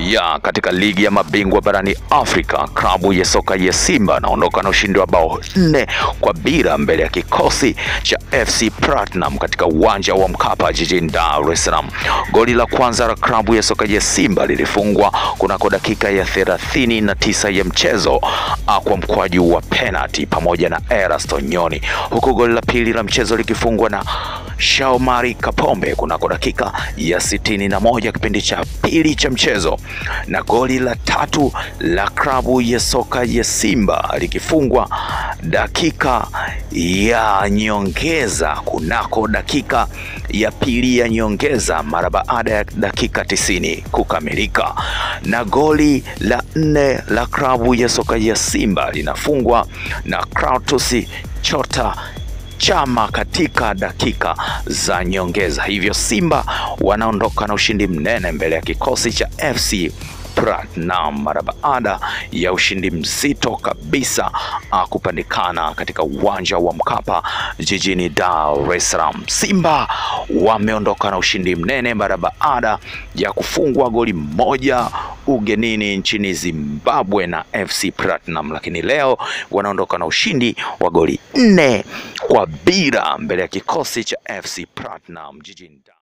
Katika ligi ya mabingwa barani Afrika, klabu ya soka ya Simba naondoka na ushindi wa bao 4-0 mbele ya kikosi cha FC Platinum katika uwanja wa Mkapa jijini Dar es Salaam. Goli la kwanza la klabu ya soka ya Simba lilifungwa kunako dakika ya 39 ya mchezo kwa mkwaju wa penalty pamoja na Erasto Nyoni, huku goli la pili la mchezo likifungwa na Shaomari Kapombe kunako dakika ya 61 kipindi cha pili cha mchezo, na goli la tatu la klabu ya soka ya Simba likifungwa dakika ya nyongeza kunako dakika ya pili ya nyongeza mara baada ya dakika 90 kukamilika, na goli la 4 la klabu ya soka ya Simba linafungwa na Clatous Chota Chama katika dakika za nyongeza. Hivyo Simba wanaondoka na ushindi mnene mbele ya kikosi cha FC Platinum mara baada ya ushindi mzito kabisa kupandikana katika uwanja wa Mkapa jijini Dar es Salaam. Simba wameondoka na ushindi mnene mara baada ya kufungwa goli moja ugenini nchini Zimbabwe na FC Platinum, lakini leo wanaondoka na ushindi wa goli 4-0 mbele ya kikosi cha FC Platinum jijini